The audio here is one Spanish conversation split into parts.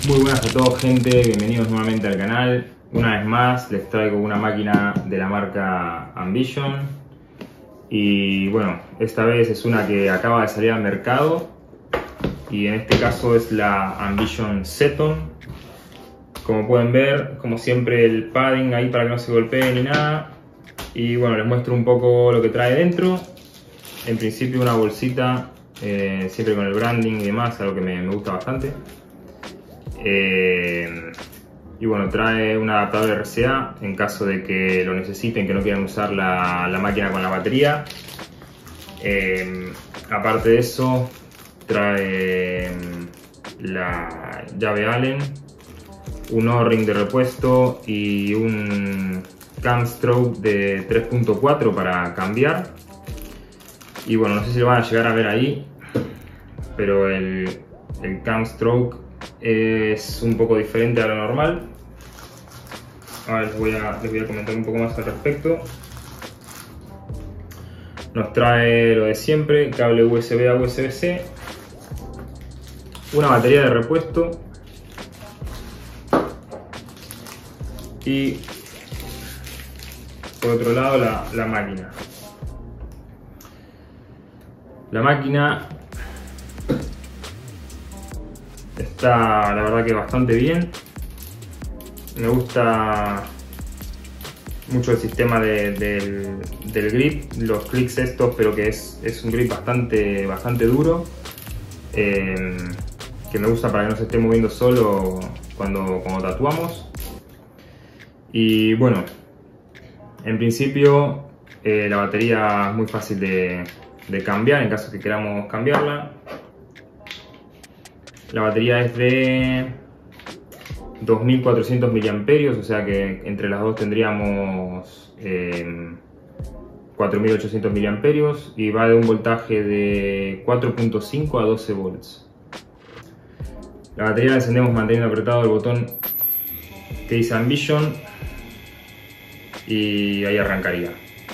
Muy buenas a todos, gente, bienvenidos nuevamente al canal. Una vez más les traigo una máquina de la marca Ambition y bueno, esta vez es una que acaba de salir al mercado y en este caso es la Ambition Zeton. Como pueden ver, como siempre, el padding ahí para que no se golpee ni nada. Y bueno, les muestro un poco lo que trae dentro. En principio una bolsita, siempre con el branding y demás, algo que me gusta bastante. Y bueno, trae un adaptador RCA en caso de que lo necesiten, que no quieran usar la máquina con la batería. Aparte de eso, trae la llave Allen, un O-ring de repuesto y un cam stroke de 3.4 para cambiar. Y bueno, no sé si lo van a llegar a ver ahí, pero el cam stroke es un poco diferente a lo normal. Ahora les voy a comentar un poco más al respecto. Nos trae lo de siempre, cable USB a USB-C, una batería de repuesto y por otro lado la máquina. La máquina está, la verdad, que bastante bien. Me gusta mucho el sistema del grip, los clics estos, pero que es un grip bastante duro, que me gusta para que no se esté moviendo solo cuando tatuamos. Y bueno, en principio la batería es muy fácil de cambiar en caso que queramos cambiarla. La batería es de 2400 mAh, o sea que entre las dos tendríamos 4800 mAh y va de un voltaje de 4.5 a 12 volts. La batería la encendemos manteniendo apretado el botón que dice Ambition y ahí arrancaría.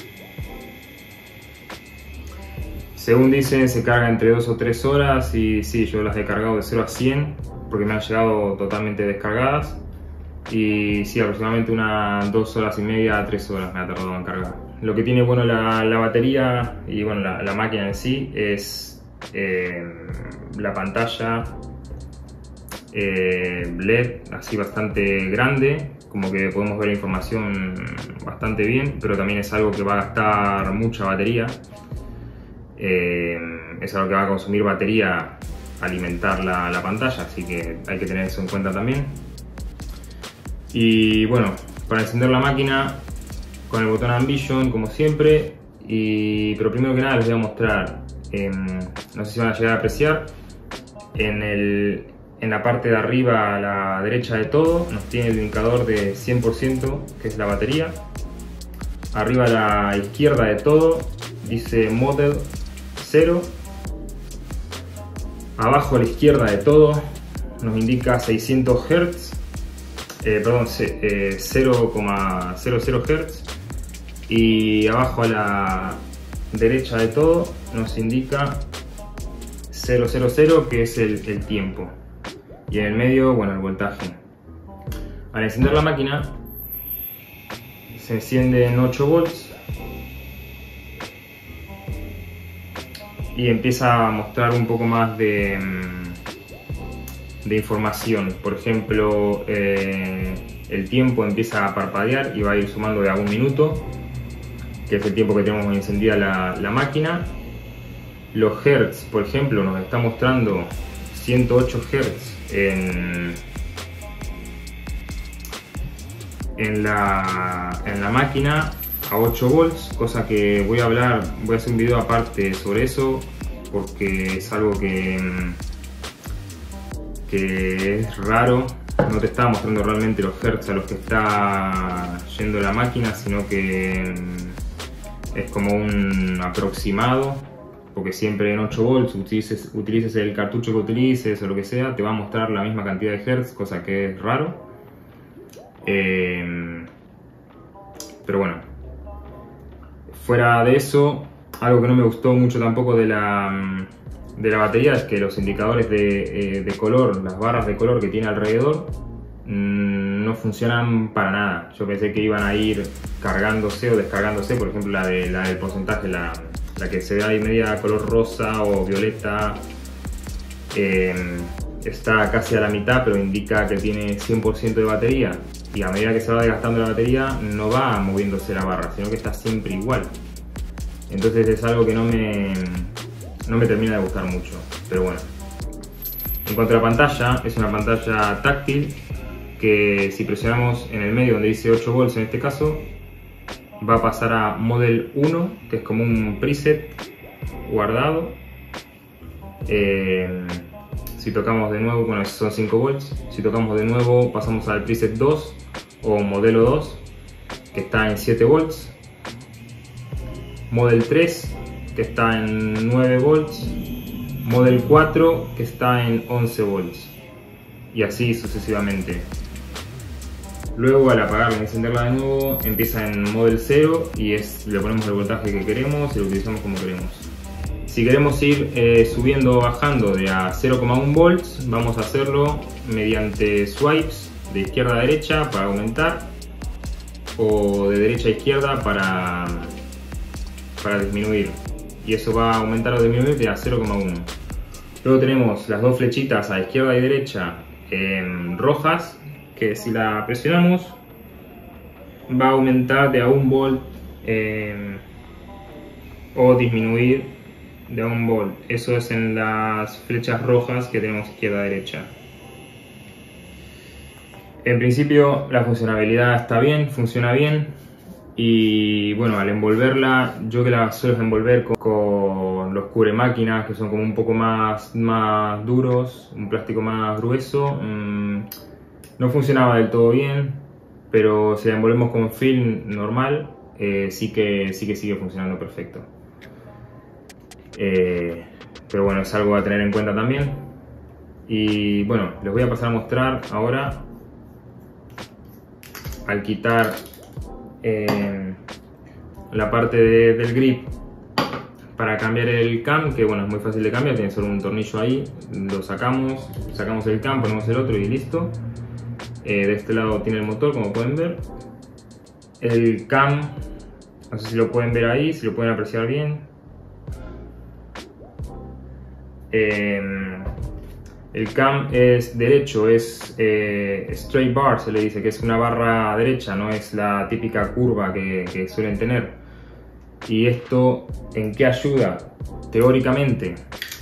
Según dicen, se carga entre 2 o 3 horas y sí, yo las he cargado de 0 a 100 porque me han llegado totalmente descargadas y sí, aproximadamente unas 2 horas y media a 3 horas me ha tardado en cargar. Lo que tiene bueno la batería y bueno, la máquina en sí es la pantalla LED así bastante grande, como que podemos ver la información bastante bien, pero también es algo que va a gastar mucha batería. Es algo que va a consumir batería alimentar la pantalla, así que hay que tener eso en cuenta también. Y bueno, para encender la máquina con el botón Ambition como siempre, pero primero que nada les voy a mostrar, no sé si van a llegar a apreciar, en la parte de arriba a la derecha de todo nos tiene el indicador de 100%, que es la batería. Arriba a la izquierda de todo dice Model 0. Abajo a la izquierda de todo nos indica 600 Hz, perdón, 0,00 Hz, y abajo a la derecha de todo nos indica 000, que es el tiempo, y en el medio, bueno, el voltaje. Al encender la máquina se enciende en 8 volts y empieza a mostrar un poco más de información. Por ejemplo, el tiempo empieza a parpadear y va a ir sumando de a 1 minuto, que es el tiempo que tenemos encendida la máquina. Los hertz, por ejemplo, nos está mostrando 108 Hz en la máquina a 8 volts, cosa que voy a hacer un video aparte sobre eso porque es algo que es raro. No te está mostrando realmente los hertz a los que está yendo la máquina, sino que es como un aproximado, porque siempre en 8 volts, utilices el cartucho que utilices o lo que sea, te va a mostrar la misma cantidad de hertz, cosa que es raro. Pero bueno, fuera de eso, algo que no me gustó mucho tampoco de la de la batería es que los indicadores de color, las barras de color que tiene alrededor, no funcionan para nada. Yo pensé que iban a ir cargándose o descargándose, por ejemplo la del porcentaje, la que se ve ahí media color rosa o violeta, está casi a la mitad, pero indica que tiene 100% de batería, y a medida que se va desgastando la batería no va moviéndose la barra, sino que está siempre igual. Entonces es algo que no me termina de gustar mucho, pero bueno. En cuanto a la pantalla, es una pantalla táctil que si presionamos en el medio donde dice 8 volts en este caso, va a pasar a Model 1, que es como un preset guardado. Si tocamos de nuevo, bueno, son 5 volts. Si tocamos de nuevo, pasamos al preset 2 o modelo 2, que está en 7 volts. Model 3, que está en 9 volts. Model 4, que está en 11 volts. Y así sucesivamente. Luego, al apagarla y encenderla de nuevo, empieza en Model 0 y le ponemos el voltaje que queremos y lo utilizamos como queremos. Si queremos ir subiendo o bajando de a 0,1 volts, vamos a hacerlo mediante swipes de izquierda a derecha para aumentar, o de derecha a izquierda para disminuir. Y eso va a aumentar o disminuir de a 0,1. Luego tenemos las dos flechitas a izquierda y derecha rojas, que si la presionamos va a aumentar de a 1 volt o disminuir de a 1 volt. Eso es en las flechas rojas que tenemos izquierda a derecha. En principio la funcionabilidad está bien, funciona bien, y bueno, al envolverla, yo que la suelo envolver con los cubre máquinas, que son como un poco más duros, un plástico más grueso, no funcionaba del todo bien, pero si la envolvemos con film normal, sí que sigue funcionando perfecto. Pero bueno, es algo a tener en cuenta también. Y bueno, les voy a pasar a mostrar ahora, al quitar la parte del grip para cambiar el cam, que bueno, es muy fácil de cambiar, tiene solo un tornillo ahí, lo sacamos el cam, ponemos el otro y listo. De este lado tiene el motor, como pueden ver. El cam, no sé si lo pueden ver ahí, si lo pueden apreciar bien. El cam es derecho, es straight bar, se le dice, que es una barra derecha, no es la típica curva que suelen tener. ¿Y esto en qué ayuda? Teóricamente,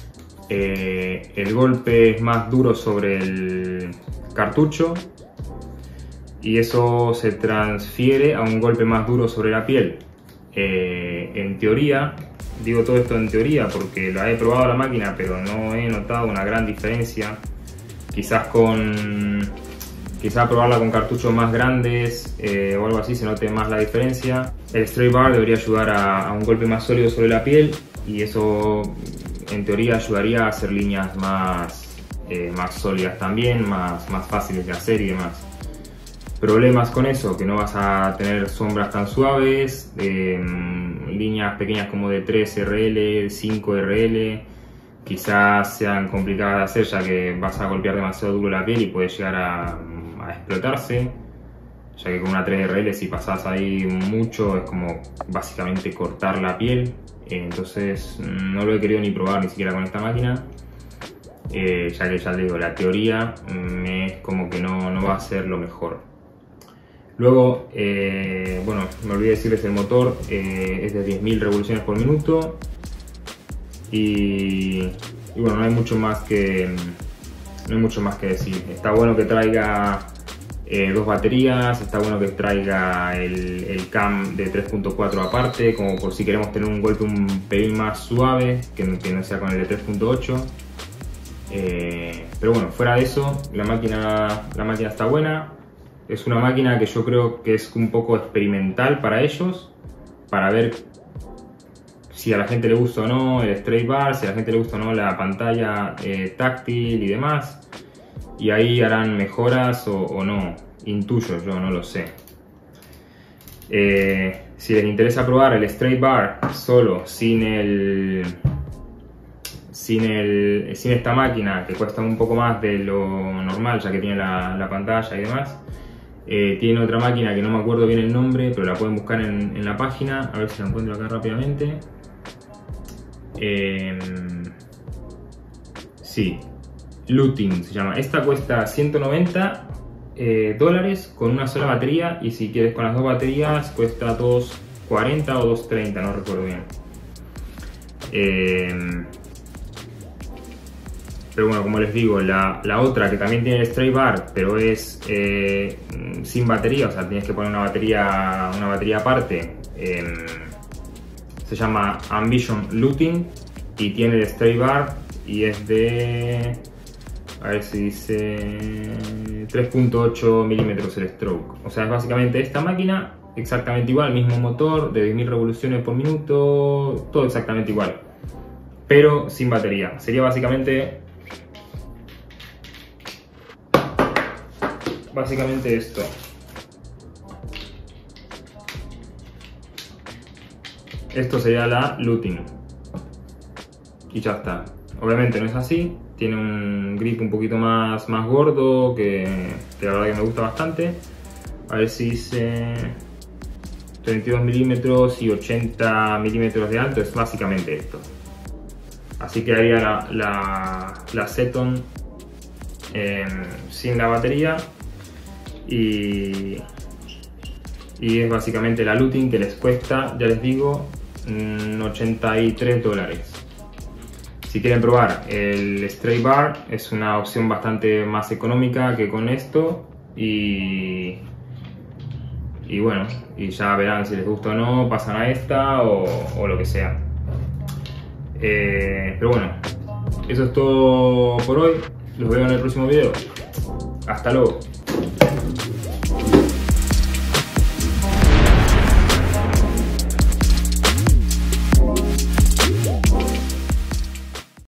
el golpe es más duro sobre el cartucho y eso se transfiere a un golpe más duro sobre la piel. En teoría, digo todo esto en teoría porque la he probado la máquina, pero no he notado una gran diferencia. Quizás probarla con cartuchos más grandes o algo así se note más la diferencia. El straight bar debería ayudar a un golpe más sólido sobre la piel, y eso en teoría ayudaría a hacer líneas más sólidas también, más fáciles de hacer y demás. Problemas con eso, que no vas a tener sombras tan suaves, líneas pequeñas como de 3 RL, 5 RL, quizás sean complicadas de hacer ya que vas a golpear demasiado duro la piel y puede llegar a explotarse, ya que con una 3 RL si pasas ahí mucho es como básicamente cortar la piel. Entonces no lo he querido ni probar ni siquiera con esta máquina, ya que ya les digo, la teoría es como que no va a ser lo mejor. Luego, bueno, me olvidé decirles el motor, es de 10.000 revoluciones por minuto y bueno, no hay mucho más que decir. Está bueno que traiga dos baterías, está bueno que traiga el cam de 3.4 aparte, como por si queremos tener un golpe un pelín más suave, que no sea con el de 3.8. Pero bueno, fuera de eso, la máquina está buena. Es una máquina que yo creo que es un poco experimental para ellos, para ver si a la gente le gusta o no el straight bar, si a la gente le gusta o no la pantalla táctil y demás. Y ahí harán mejoras o no, intuyo, yo no lo sé. Si les interesa probar el straight bar solo, sin sin esta máquina, que cuesta un poco más de lo normal, ya que tiene la pantalla y demás. Tiene otra máquina que no me acuerdo bien el nombre, pero la pueden buscar en la página, a ver si la encuentro acá rápidamente. Sí, Looting se llama. Esta cuesta 190 dólares con una sola batería, y si quieres con las dos baterías cuesta 240 o 230, no recuerdo bien. Pero bueno, como les digo, la otra que también tiene el Stray Bar, pero es sin batería, o sea, tienes que poner una batería aparte, se llama Ambition Looting y tiene el Stray Bar y es de, a ver si dice 3.8 milímetros el stroke. O sea, es básicamente esta máquina, exactamente igual, mismo motor de 10.000 revoluciones por minuto, todo exactamente igual, pero sin batería. Sería básicamente esto. Esto sería la Looting y ya está. Obviamente no es así, tiene un grip un poquito más gordo, que la verdad que me gusta bastante. A ver si dice 32 milímetros y 80 milímetros de alto, es básicamente esto. Así que haría la Zeton sin la batería, y es básicamente la Looting, que les cuesta, ya les digo, 83 dólares. Si quieren probar el Stray Bar, es una opción bastante más económica que con esto, y bueno, y ya verán si les gusta o no, pasan a esta o lo que sea. Pero bueno, eso es todo por hoy. Los veo en el próximo video. Hasta luego.